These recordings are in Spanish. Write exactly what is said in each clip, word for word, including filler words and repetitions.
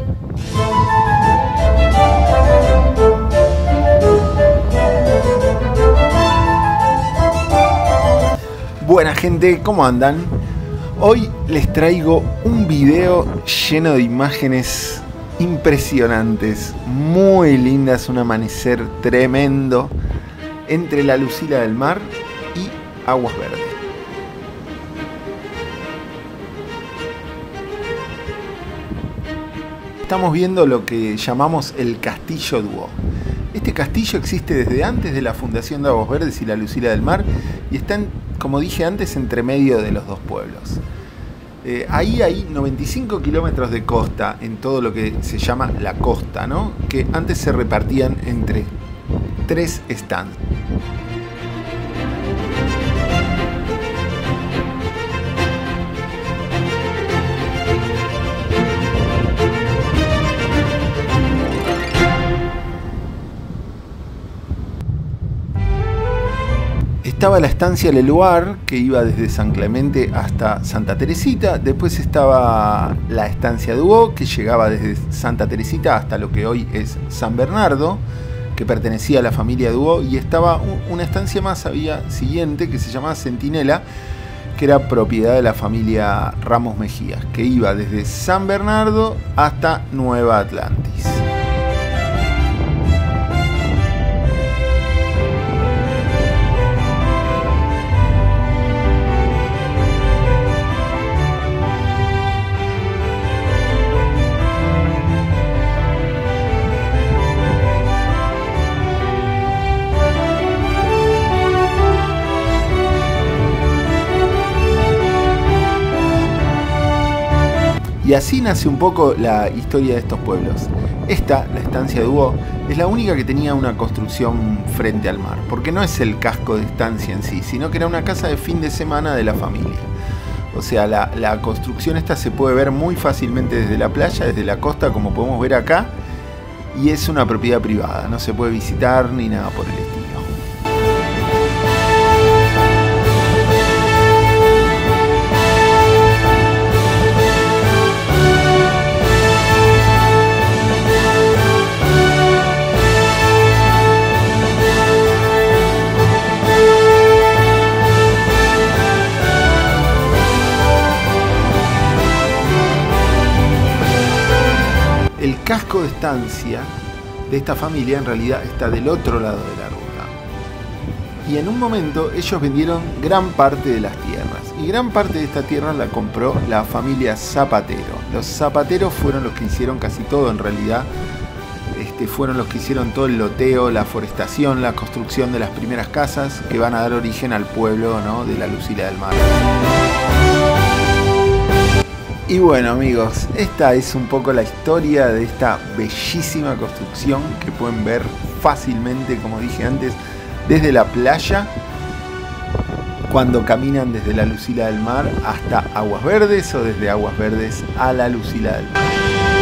Buena gente, ¿cómo andan? Hoy les traigo un video lleno de imágenes impresionantes, muy lindas, un amanecer tremendo entre la Lucila del Mar y Aguas Verdes. Estamos viendo lo que llamamos el Castillo Duo. Este castillo existe desde antes de la fundación de Aguas Verdes y la Lucila del Mar y está, en, como dije antes, entre medio de los dos pueblos. Eh, ahí hay noventa y cinco kilómetros de costa en todo lo que se llama la costa, ¿no? Que antes se repartían entre tres estancias. Estaba la estancia Leluar, que iba desde San Clemente hasta Santa Teresita. Después estaba la estancia Duo, que llegaba desde Santa Teresita hasta lo que hoy es San Bernardo, que pertenecía a la familia Duo. Y estaba una estancia más había siguiente, que se llamaba Centinela, que era propiedad de la familia Ramos Mejías, que iba desde San Bernardo hasta Nueva Atlantis. Y así nace un poco la historia de estos pueblos. Esta, la estancia Duo, es la única que tenía una construcción frente al mar, porque no es el casco de estancia en sí, sino que era una casa de fin de semana de la familia. O sea, la, la construcción esta se puede ver muy fácilmente desde la playa, desde la costa, como podemos ver acá, y es una propiedad privada, no se puede visitar ni nada por el estilo. El casco de estancia de esta familia en realidad está del otro lado de la ruta. Y en un momento ellos vendieron gran parte de las tierras. Y gran parte de esta tierra la compró la familia Zapatero. Los Zapateros fueron los que hicieron casi todo en realidad. Este, fueron los que hicieron todo el loteo, la forestación, la construcción de las primeras casas que van a dar origen al pueblo, ¿no?, de la Lucila del Mar. Y bueno amigos, esta es un poco la historia de esta bellísima construcción que pueden ver fácilmente, como dije antes, desde la playa, cuando caminan desde la Lucila del Mar hasta Aguas Verdes o desde Aguas Verdes a la Lucila del Mar.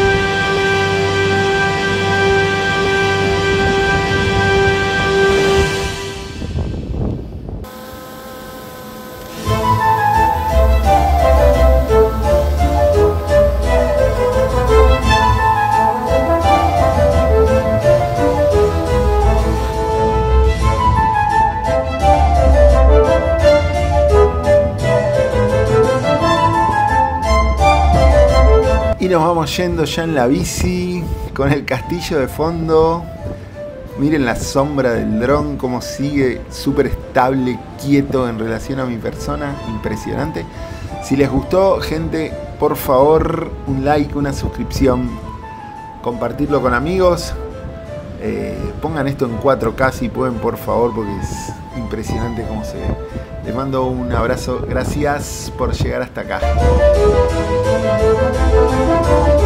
Y nos vamos yendo ya en la bici, con el castillo de fondo. Miren la sombra del dron, cómo sigue súper estable, quieto en relación a mi persona. Impresionante. Si les gustó, gente, por favor, un like, una suscripción, compartirlo con amigos. Eh, pongan esto en cuatro K si pueden, por favor, porque es impresionante cómo se ve. Les mando un abrazo, gracias por llegar hasta acá.